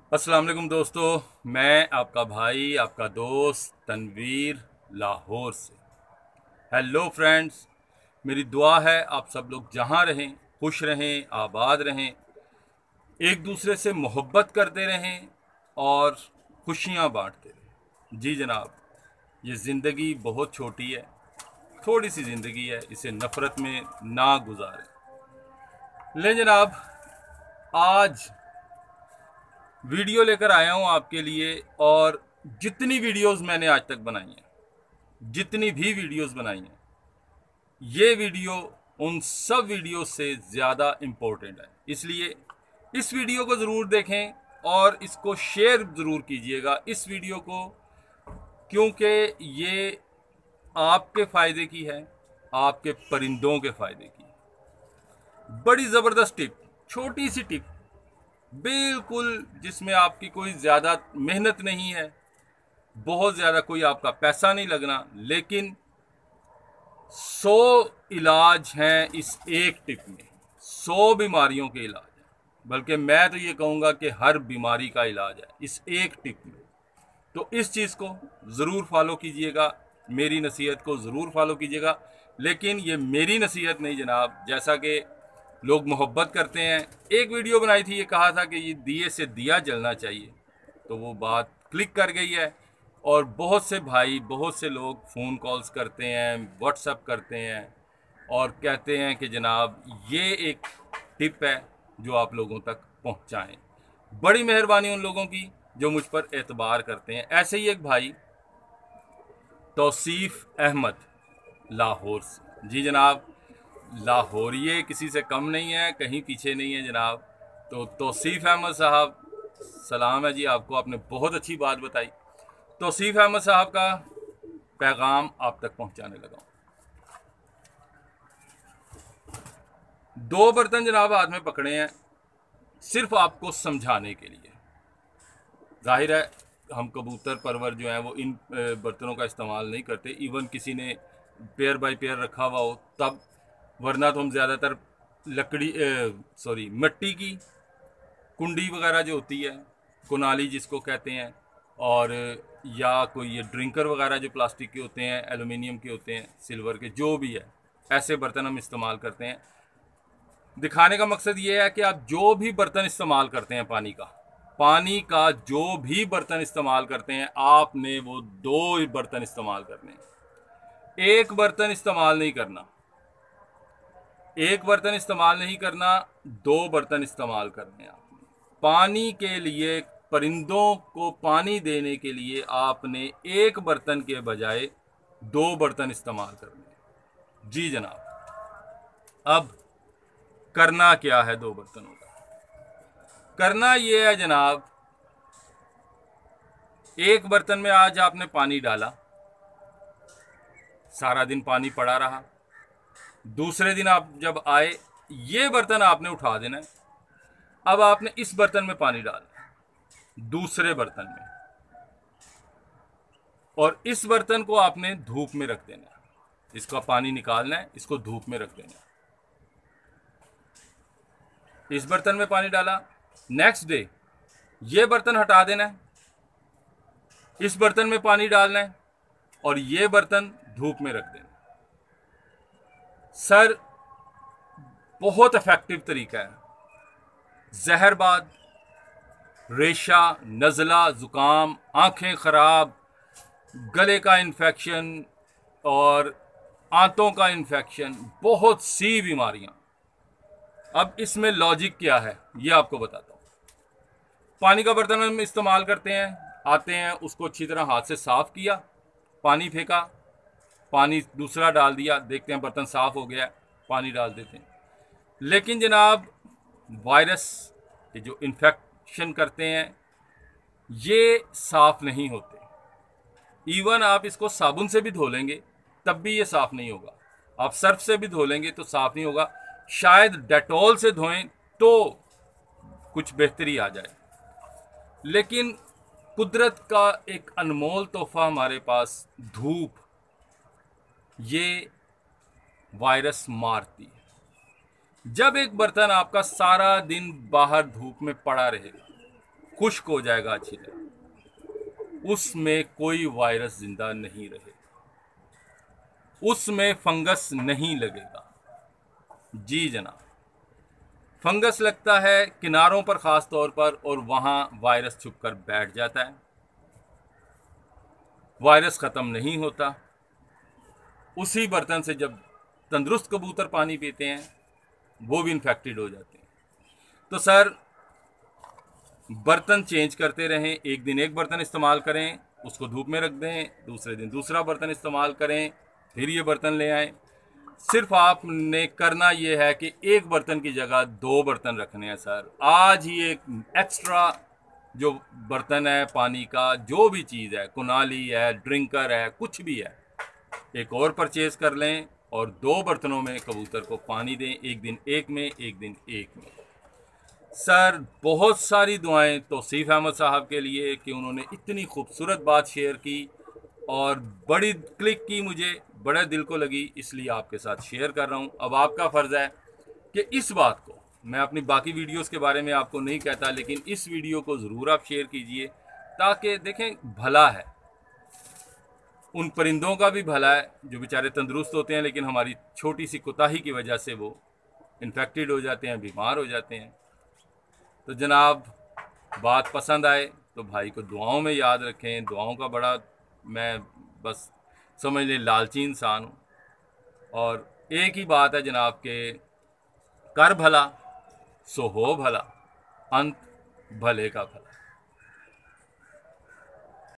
अस्सलाम वालेकुम दोस्तों, मैं आपका भाई आपका दोस्त तनवीर लाहौर से। हेलो फ्रेंड्स, मेरी दुआ है आप सब लोग जहाँ रहें खुश रहें, आबाद रहें, एक दूसरे से मोहब्बत करते रहें और खुशियाँ बांटते रहें। जी जनाब, ये ज़िंदगी बहुत छोटी है, थोड़ी सी ज़िंदगी है, इसे नफ़रत में ना गुजारें। ले जनाब, आज वीडियो लेकर आया हूँ आपके लिए। और जितनी वीडियोस मैंने आज तक बनाई हैं, जितनी भी वीडियोस बनाई हैं, ये वीडियो उन सब वीडियो से ज़्यादा इम्पोर्टेंट है। इसलिए इस वीडियो को ज़रूर देखें और इसको शेयर ज़रूर कीजिएगा इस वीडियो को, क्योंकि ये आपके फ़ायदे की है, आपके परिंदों के फ़ायदे की। बड़ी ज़बरदस्त टिप, छोटी सी टिप, बिल्कुल जिसमें आपकी कोई ज़्यादा मेहनत नहीं है, बहुत ज़्यादा कोई आपका पैसा नहीं लगना, लेकिन 100 इलाज हैं इस एक टिप में। 100 बीमारियों के इलाज हैं, बल्कि मैं तो ये कहूँगा कि हर बीमारी का इलाज है इस एक टिप में। तो इस चीज़ को ज़रूर फॉलो कीजिएगा, मेरी नसीहत को ज़रूर फॉलो कीजिएगा। लेकिन ये मेरी नसीहत नहीं जनाब, जैसा कि लोग मोहब्बत करते हैं। एक वीडियो बनाई थी, ये कहा था कि ये दिए से दिया जलना चाहिए, तो वो बात क्लिक कर गई है। और बहुत से भाई, बहुत से लोग फ़ोन कॉल्स करते हैं, व्हाट्सअप करते हैं और कहते हैं कि जनाब ये एक टिप है जो आप लोगों तक पहुंचाएं। बड़ी मेहरबानी उन लोगों की जो मुझ पर एतबार करते हैं। ऐसे ही एक भाई तौसीफ़ अहमद लाहौर से, जी जनाब, लाहौरिये किसी से कम नहीं है, कहीं पीछे नहीं है जनाब। तो तौसीफ़ अहमद साहब, सलाम है जी आपको, आपने बहुत अच्छी बात बताई। तौसीफ़ अहमद साहब का पैगाम आप तक पहुंचाने लगा हूं। 2 बर्तन जनाब हाथ में पकड़े हैं, सिर्फ आपको समझाने के लिए। जाहिर है हम कबूतर परवर जो हैं वो इन बर्तनों का इस्तेमाल नहीं करते, इवन किसी ने पेयर बाय पेयर रखा हुआ हो तब, वरना तो हम ज़्यादातर लकड़ी सॉरी मिट्टी की कुंडी वगैरह जो होती है, कुनाली जिसको कहते हैं, और या कोई ये ड्रिंकर वगैरह जो प्लास्टिक के होते हैं, एलुमिनियम के होते हैं, सिल्वर के, जो भी है, ऐसे बर्तन हम इस्तेमाल करते हैं। दिखाने का मकसद ये है कि आप जो भी बर्तन इस्तेमाल करते हैं, पानी का जो भी बर्तन इस्तेमाल करते हैं, आपने वो 2 बर्तन इस्तेमाल करने हैं, एक बर्तन इस्तेमाल नहीं करना। एक बर्तन इस्तेमाल नहीं करना, 2 बर्तन इस्तेमाल करने हैं आपने। पानी के लिए, परिंदों को पानी देने के लिए आपने एक बर्तन के बजाय 2 बर्तन इस्तेमाल करने हैं। जी जनाब, अब करना क्या है 2 बर्तनों का? करना ये है जनाब, एक बर्तन में आज आपने पानी डाला, सारा दिन पानी पड़ा रहा, दूसरे दिन आप जब आए, ये बर्तन आपने उठा देना है। अब आपने इस बर्तन में पानी डालना है, दूसरे बर्तन में, और इस बर्तन को आपने धूप में रख देना है। इसका पानी निकालना है, इसको धूप में रख देना है। इस बर्तन में पानी डाला, नेक्स्ट डे ये बर्तन हटा देना है, इस बर्तन में पानी डालना है और ये बर्तन धूप में रख देना है। सर, बहुत इफेक्टिव तरीका है। जहरबाद, रेशा, नज़ला, ज़ुकाम, आँखें ख़राब, गले का इन्फेक्शन और आंतों का इन्फेक्शन, बहुत सी बीमारियां। अब इसमें लॉजिक क्या है ये आपको बताता हूँ। पानी का बर्तन हम इस्तेमाल करते हैं, आते हैं, उसको अच्छी तरह हाथ से साफ़ किया, पानी फेंका, पानी दूसरा डाल दिया, देखते हैं बर्तन साफ़ हो गया, पानी डाल देते हैं। लेकिन जनाब, वायरस ये जो इन्फेक्शन करते हैं ये साफ़ नहीं होते। इवन आप इसको साबुन से भी धो लेंगे तब भी ये साफ़ नहीं होगा, आप सर्फ से भी धो लेंगे तो साफ़ नहीं होगा, शायद डेटॉल से धोएं तो कुछ बेहतरी आ जाए। लेकिन कुदरत का एक अनमोल तोहफा हमारे पास, धूप, ये वायरस मारती है। जब एक बर्तन आपका सारा दिन बाहर धूप में पड़ा रहेगा, खुश्क हो जाएगा अच्छी तरह, उसमें कोई वायरस जिंदा नहीं रहेगा, उसमें फंगस नहीं लगेगा। जी जनाब, फंगस लगता है किनारों पर खास तौर पर, और वहां वायरस छुपकर बैठ जाता है, वायरस खत्म नहीं होता। उसी बर्तन से जब तंदुरुस्त कबूतर पानी पीते हैं वो भी इन्फेक्टेड हो जाते हैं। तो सर, बर्तन चेंज करते रहें, एक दिन एक बर्तन इस्तेमाल करें, उसको धूप में रख दें, दूसरे दिन दूसरा बर्तन इस्तेमाल करें, फिर ये बर्तन ले आएं। सिर्फ आपने करना ये है कि एक बर्तन की जगह 2 बर्तन रखने हैं सर। आज ही एक एक्स्ट्रा जो बर्तन है पानी का, जो भी चीज़ है, कुनाली है, ड्रिंकर है, कुछ भी है, एक और परचेज कर लें और 2 बर्तनों में कबूतर को पानी दें, एक दिन एक में, एक दिन एक में। सर, बहुत सारी दुआएं तौसीफ अहमद साहब के लिए कि उन्होंने इतनी खूबसूरत बात शेयर की और बड़ी क्लिक की, मुझे बड़ा दिल को लगी, इसलिए आपके साथ शेयर कर रहा हूं। अब आपका फ़र्ज़ है कि इस बात को, मैं अपनी बाकी वीडियोस के बारे में आपको नहीं कहता, लेकिन इस वीडियो को ज़रूर आप शेयर कीजिए, ताकि देखें भला है, उन परिंदों का भी भला है जो बेचारे तंदुरुस्त होते हैं, लेकिन हमारी छोटी सी कोताही की वजह से वो इन्फेक्टेड हो जाते हैं, बीमार हो जाते हैं। तो जनाब, बात पसंद आए तो भाई को दुआओं में याद रखें। दुआओं का बड़ा, मैं बस समझ लें लालची इंसान हूँ, और एक ही बात है जनाब के कर भला सो हो भला, अंत भले का भला।